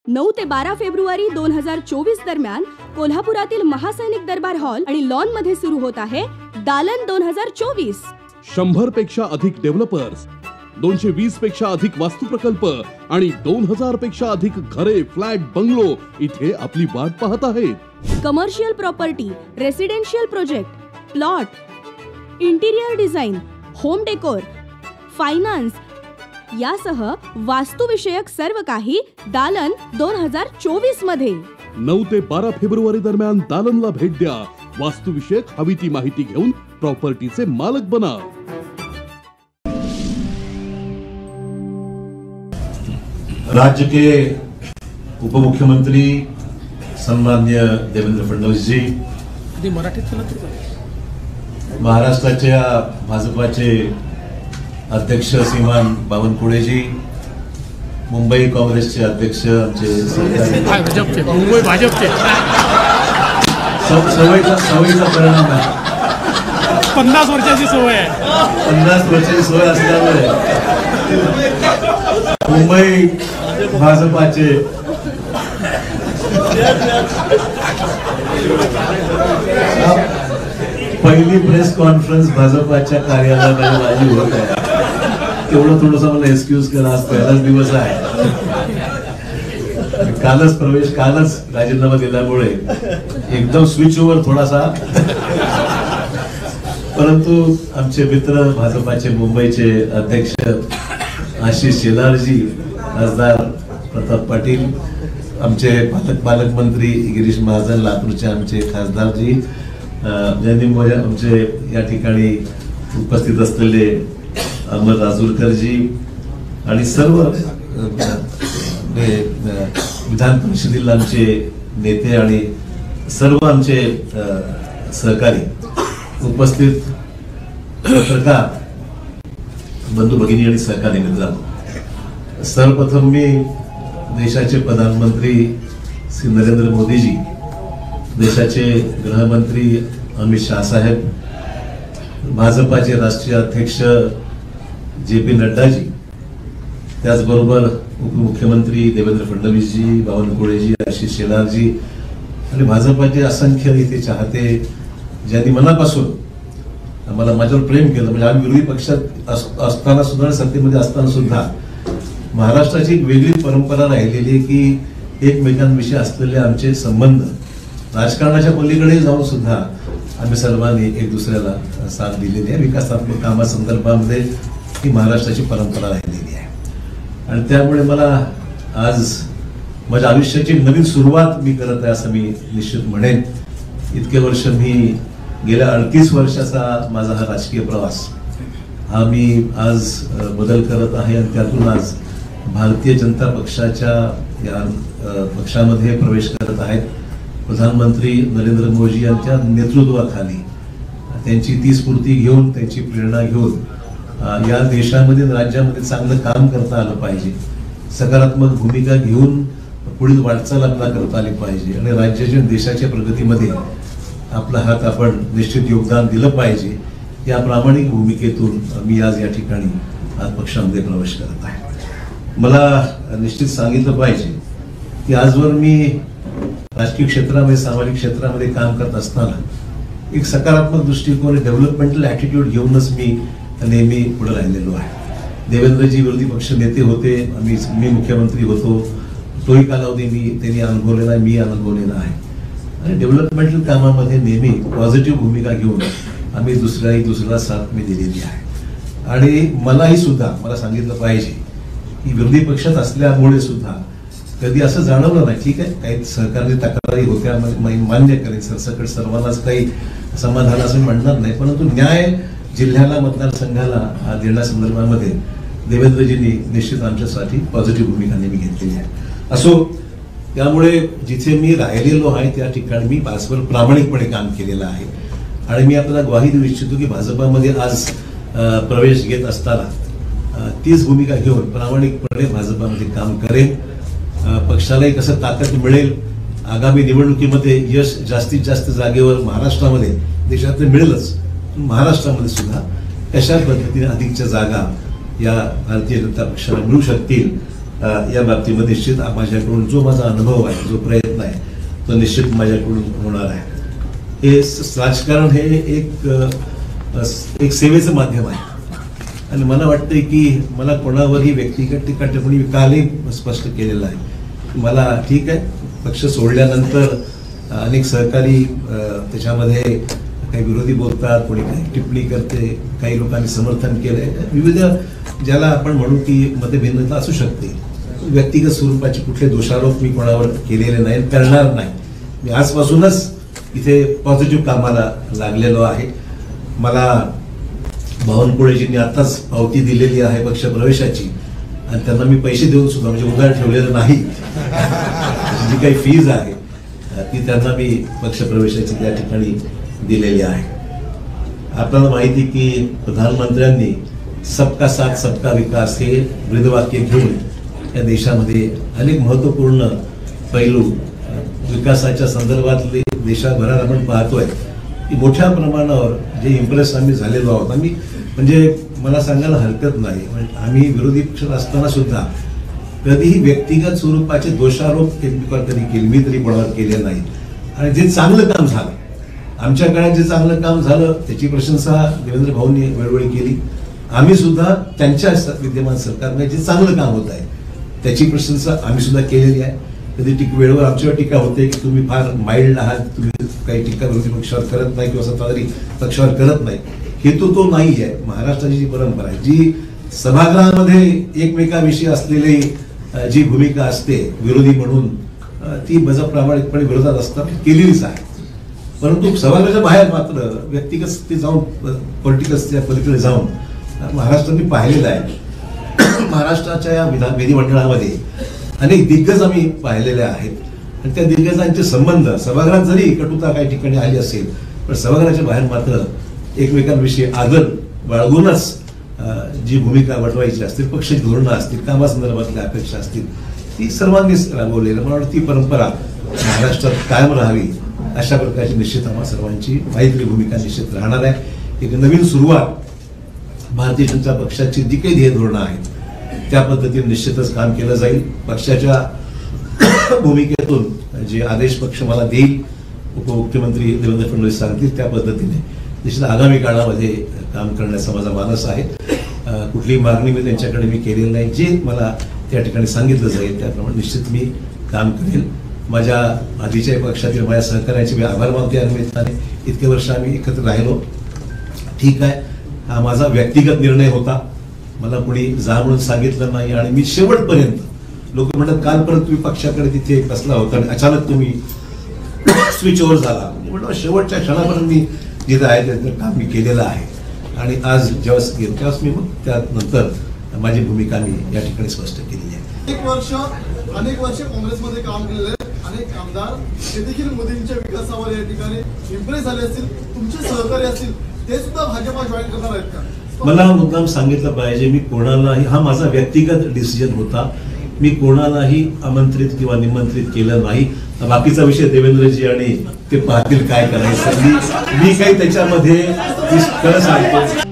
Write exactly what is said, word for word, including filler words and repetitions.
नऊ ते बारा फेब्रुवारी दोन हजार चोवीस दरम्यान कोल्हापुरातील महासैनिक दरबार हॉल आणि लॉन मध्ये सुरू होत आहे दालन दोन हजार चोवीस. शंभर पेक्षा अधिक डेव्हलपर्स, दोनशे वीस पेक्षा अधिक वास्तू प्रकल्प आणि दोन हजार पेक्षा अधिक घरे, फ्लॅट, बंगलो इथे आपली वाट पाहत आहेत. Commercial property, residential project, plot, interior design, home decor, finance यासह वास्तुविषयक सर्व काही दालन दोन हजार चोवीस मध्ये. नऊ ते बारा फेब्रुवारी दरम्यान दालनला भेट द्या. वास्तुविषयक हवी ती माहिती घेऊन प्रॉपर्टीचे मालक बना. राज्य के उपमुख्यमंत्री सन्माननीय देवेंद्र फडणवीस जी, महाराष्ट्राच्या भाजपाचे अध्यक्ष श्रीमान बावनकुळे जी, मुंबई काँग्रेसचे अध्यक्ष आमचे मुंबई भाजपचे सवयीचा सवयीचा परिणाम आहे. पन्नास वर्षाची सवय आहे. पन्नास वर्षाची सवय असल्यामुळे मुंबई भाजपाचे पहिली प्रेस कॉन्फरन्स भाजपाच्या कार्यालयामध्ये माझी होत आहे. तेवढं थोडस मला एक्सक्यूज करा, आज पहिलाच दिवस आहे. कालच प्रवेश कालच राजीनामा दिल्यामुळे एकदम स्विच ओव्हर थोडासा, परंतु आमचे मित्र भाजपाचे मुंबईचे अध्यक्ष आशिष शेलारजी, खासदार प्रताप पाटील, आमचे पालक पालकमंत्री गिरीश महाजन, लातूरचे आमचे खासदारजी, ज्यांनी आमचे या ठिकाणी उपस्थित असलेले अमर राजूरकरजी आणि सर्व विधान परिषदेला आमचे नेते आणि सर्व आमचे सहकारी उपस्थित पत्रकार बंधू भगिनी आणि सहकारी मित्रांनो, सर्वप्रथम मी देशाचे प्रधानमंत्री श्री नरेंद्र मोदीजी, देशाचे गृहमंत्री अमित शाह साहेब, भाजपाचे राष्ट्रीय अध्यक्ष जे पी नड्डाजी, त्याचबरोबर उपमुख्यमंत्री देवेंद्र फडणवीसजी, बावनकुळेजी, आशिष शेलारजी आणि भाजपाचे असंख्य इथे चाहते, ज्यांनी मनापासून आम्हाला माझ्यावर प्रेम केलं. म्हणजे आम्ही विरोधी पक्षात असताना सुद्धा, सत्तेमध्ये असताना सुद्धा महाराष्ट्राची एक वेगळी परंपरा राहिलेली आहे की एकमेकांविषयी असलेले आमचे संबंध राजकारणाच्या पलीकडे जाऊन सुद्धा आम्ही सर्वांनी एक दुसऱ्याला साथ दिलेली आहे. विकासात्मक कामासंदर्भामध्ये ही महाराष्ट्राची परंपरा राहिलेली आहे आणि त्यामुळे मला आज माझ्या आयुष्याची नवीन सुरुवात मी करत आहे असं मी निश्चित म्हणेन. इतके वर्ष मी गेल्या अडतीस वर्षाचा माझा हा राजकीय प्रवास हा मी आज बदल करत आहे आणि त्यातून आज भारतीय जनता पक्षाच्या या पक्षामध्ये प्रवेश करत आहेत. प्रधानमंत्री नरेंद्र मोदी यांच्या नेतृत्वाखाली त्यांची ती स्फूर्ती घेऊन, त्यांची प्रेरणा घेऊन या देशामध्ये राज्यामध्ये चांगलं काम करता आलं पाहिजे, सकारात्मक भूमिका घेऊन पुढील वाटचाल आपल्याला करता आली पाहिजे आणि राज्याच्या देशाच्या प्रगतीमध्ये आपला हात आपण निश्चित योगदान दिलं पाहिजे. या प्रामाणिक भूमिकेतून मी आज या ठिकाणी आज पक्षामध्ये प्रवेश करत आहे. मला निश्चित सांगितलं पाहिजे की आजवर मी राजकीय क्षेत्रामध्ये, सामाजिक क्षेत्रामध्ये काम करत असताना एक सकारात्मक दृष्टिकोन, डेव्हलपमेंटल ॲटिट्यूड घेऊनच मी नेहमी पुढे राहिलेलो आहे. देवेंद्रजी विरोधी पक्ष नेते होते, आम्ही मी मुख्यमंत्री होतो, तोही कालावधी मी त्यांनी अनुभवलेला आहे, मी अनुभवलेला आहे आणि डेव्हलपमेंटल कामामध्ये नेहमी पॉझिटिव्ह भूमिका घेऊन आम्ही दुसऱ्याही दुसऱ्याला साथ मी दिलेली आहे. आणि मलाही सुद्धा मला सांगितलं पाहिजे की विरोधी पक्षात असल्यामुळे सुद्धा कधी असं जाणवलं नाही. ठीक आहे, काही सहकारी तक्रारी होत्या, मान्य करेन, सरसकट सर्वांनाच काही समाधान असं म्हणणार नाही, परंतु न्याय जिल्ह्याला, मतदारसंघाला देण्यासंदर्भामध्ये देवेंद्रजींनी निश्चित आमच्यासाठी पॉझिटिव्ह भूमिका नेहमी घेतलेली आहे. असो, त्यामुळे जिथे मी राहिलेलो आहे त्या ठिकाणी मी भाजपवर प्रामाणिकपणे काम केलेलं आहे आणि मी आपल्याला ग्वाही देऊ इच्छितो की भाजपामध्ये आज प्रवेश घेत असताना तीच भूमिका घेऊन प्रामाणिकपणे भाजपामध्ये काम करेन. पक्षालाही कसं ताकद मिळेल, आगामी निवडणुकीमध्ये यश जास्तीत जास्त जागेवर महाराष्ट्रामध्ये, देशात मिळेलच, महाराष्ट्रामध्ये सुद्धा कशा पद्धतीने अधिकच्या जागा या भारतीय जनता पक्षाला मिळू शकतील अ, या बाबतीमध्ये निश्चित माझ्याकडून जो माझा अनुभव आहे, जो प्रयत्न आहे, तो निश्चित माझ्याकडून होणार आहे. हे स- राजकारण हे एक अ, एक सेवेचं माध्यम आहे आणि मला वाटतंय की मला कोणावरही व्यक्तिगत टीका टिप्पणी कालही स्पष्ट केलेलं आहे. मला ठीक आहे, पक्ष सोडल्यानंतर अनेक सहकारी अ, त्याच्यामध्ये काही विरोधी बोलतात, कोणी काही टिप्पणी करते, काही लोकांनी समर्थन केलंय. विविध ज्याला आपण म्हणू की मतभिन्नता असू शकते. व्यक्तिगत स्वरूपाचे कुठले दोषारोप मी कोणावर केलेले नाही, करणार नाही. मी आजपासूनच इथे पॉझिटिव्ह कामाला लागलेलो आहे. मला बावनकुळेजींनी आताच पावती दिलेली आहे पक्ष प्रवेशाची आणि त्यांना मी पैसे देऊन सुद्धा म्हणजे उधार ठेवलेलं नाही. जी काही फीज आहे ती त्यांना मी पक्ष प्रवेशाची त्या ठिकाणी दिलेली आहे. आपल्याला माहिती की प्रधानमंत्र्यांनी सबका साथ सबका विकास हे ब्रीदवाक्य घेऊन या देशामध्ये अनेक महत्वपूर्ण पैलू विकासाच्या संदर्भातले देशाभरात आपण पाहतोय की मोठ्या प्रमाणावर जे इम्प्रेस आम्ही झालेलो आहोत. आम्ही म्हणजे मला सांगायला हरकत नाही, म्हणजे आम्ही विरोधी पक्षात असताना सुद्धा कधीही व्यक्तिगत स्वरूपाचे दोषारोप एकमेकावर कधी केले, मी तरी कोणावर केले नाही. आणि जे चांगलं काम झालं, आमच्या काळात जे चांगलं काम झालं त्याची प्रशंसा देवेंद्र भाऊंनी वेळोवेळी केली. आम्ही सुद्धा त्यांच्या विद्यमान सरकारमध्ये जे चांगलं काम होत आहे त्याची प्रशंसा आम्ही सुद्धा केलेली आहे. कधी टीक वेळेवर आमच्यावर टीका होते की तुम्ही फार माइल्ड आहात, तुम्ही काही टीका विरोधी पक्षावर करत नाही किंवा सत्ताधारी पक्षावर करत नाही. हेतू तो नाही आहे. महाराष्ट्राची जी परंपरा आहे, जी सभागृहामध्ये एकमेकाविषयी असलेली जी भूमिका असते विरोधी म्हणून, ती बजा प्रामाणिकपणे विरोधात असताना केलेलीच आहे. परंतु सभागृहाच्या बाहेर मात्र व्यक्तिगत स्थिती जाऊन पॉलिटिकल पलीकडे जाऊन महाराष्ट्राने पाहिलेलं आहे. महाराष्ट्राच्या या विधान विधिमंडळामध्ये अनेक दिग्गज आम्ही पाहिलेले आहेत आणि त्या दिग्गजांचे संबंध सभागृहात जरी कटुता काही ठिकाणी आली असेल पण सभागृहाच्या बाहेर मात्र एकमेकांविषयी आदर बाळगूनच जी भूमिका वटवायची असतील, पक्षाची धोरणं असतील, कामासंदर्भातल्या अपेक्षा असतील, ती सर्वांनीच राबवलेली. मला वाटतं ती परंपरा महाराष्ट्रात कायम राहावी अशा प्रकारची निश्चित आम्हा सर्वांची मैत्री भूमिका निश्चित राहणार आहे. एक नवीन सुरुवात भारतीय जनता पक्षाची जी काही ध्येय धोरणं आहेत त्या पद्धतीने निश्चितच काम केलं जाईल. पक्षाच्या भूमिकेतून जे आदेश पक्ष मला देईल, उपमुख्यमंत्री देवेंद्र फडणवीस सांगतील त्या पद्धतीने निश्चित आगामी काळामध्ये काम करण्याचा माझा मानस आहे. कुठलीही मागणी मी त्यांच्याकडे मी केलेली नाही. जे मला त्या ठिकाणी सांगितलं जाईल त्याप्रमाणे निश्चित मी काम करेल. माझ्या आधीच्या पक्षातील माझ्या सहकार्याचे मी आभार मानतो. या निमित्ताने इतके वर्ष आम्ही एकत्र राहिलो. ठीक आहे, हा माझा व्यक्तिगत निर्णय होता. मला कोणी जा म्हणून सांगितलं नाही आणि मी शेवटपर्यंत, लोक म्हणतात काल परत तुम्ही पक्षाकडे तिथे बसला होता आणि अचानक तुम्ही स्विच ओव्हर झाला. म्हणून शेवटच्या क्षणापर्यंत मी जिथं आहे त्याचं काम मी केलेलं आहे आणि आज जेव्हा गेलो तेव्हाच मी मग त्यानंतर माझी भूमिका मी या ठिकाणी स्पष्ट केलेली आहे. एक वर्ष अनेक वर्ष काँग्रेसमध्ये काम केलेले अनेक आमदार ते देखील मोदींच्या विकासावर या ठिकाणी इम्प्रेस झाले असतील, तुमचे सहकारी असतील, ते सुद्धा भाजपा जॉईन करणार आहेत का? मला मुद्दाम सांगितलं पाहिजे, मी कोणालाही, हा माझा व्यक्तिगत डिसिजन होता, मी कोणालाही आमंत्रित किंवा निमंत्रित केलं नाही. बाकीचा विषय देवेंद्रजी आणि ते पाहतील काय करायचं. मी मी काही त्याच्यामध्ये खरं सांगतो.